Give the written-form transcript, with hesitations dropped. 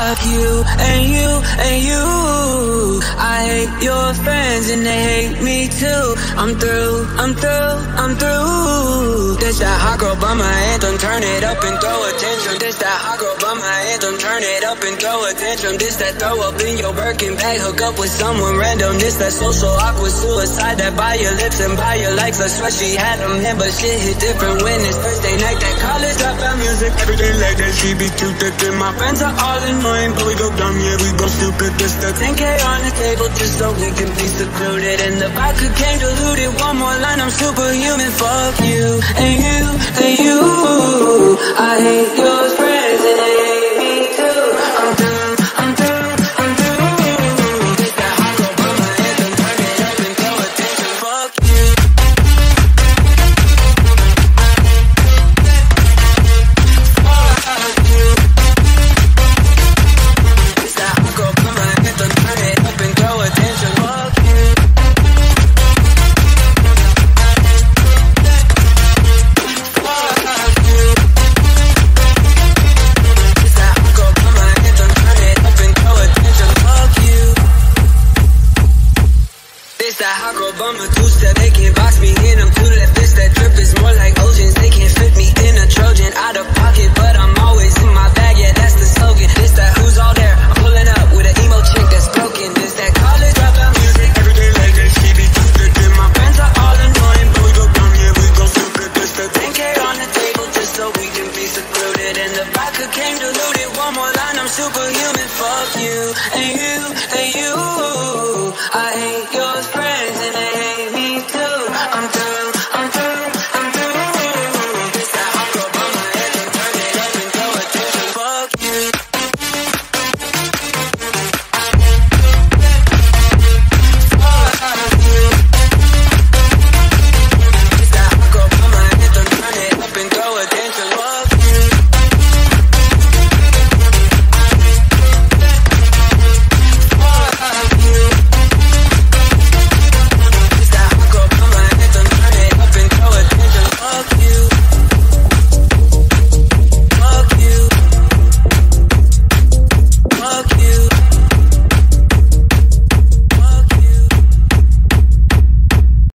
Fuck you and you and you. I hate your friends and they hate me too. I'm through, I'm through, I'm through. This that hot girl by my anthem, turn it up and throw a tantrum. This that hot girl by my anthem, turn it up and throw a tantrum. This that throw up in your Birkin bag, hook up with someone random. This that social awkward suicide that buy your lips and buy your likes. I swear she had them in, but shit hit different when it's Thursday night. That college dropout music, everything like that. She be too thick and my friends are all annoying, but we go dumb, yeah, we go stupid. This that 10K on the table just so we can be secluded. And the vodka came diluted. One more line, I'm superhuman. Fuck you and you and you. I hate your friends and they hate me too. I'm through, I'm through, I'm through. This that hot girl by my anthem, turn it up and throw attention. Fuck you. Fuck you. This that hot girl by my anthem, turn it up and throw attention. Fuck you. That hot girl bummer two-step, they can't box me in, I'm too left. This that drip is more like oceans, they can't fit me in a Trojan. Out of pocket, but I'm always in my bag, yeah, that's the slogan. This that who's all there, I'm pulling up with an emo chick that's broken. This that college dropout music, everything like that. She be too thick and my friends are all annoying, but we go dumb, yeah, we go stupid. This that 10K on the table just so we can be secluded. And the vodka came diluted. One more line, I'm superhuman. Fuck you and you and you. I hate your friends.